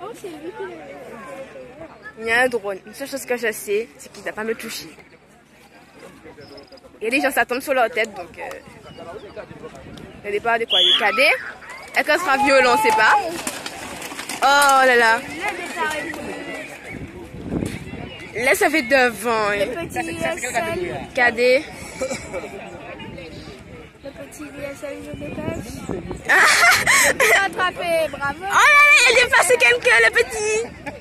Il y a un drone. Une seule chose que je sais, c'est qu'il ne va pas me toucher. Et les gens, ça tombe sur leur tête, donc... Le départ de quoi? Le cadet? Est-ce que ce sera violent, on sait pas. Oh là là. Là, ça fait devant. Le petit ISL. Cadet. Le petit ISL, je dépêche. Attrapé, bravo. Oh là là, il a dépassé quelqu'un, le petit.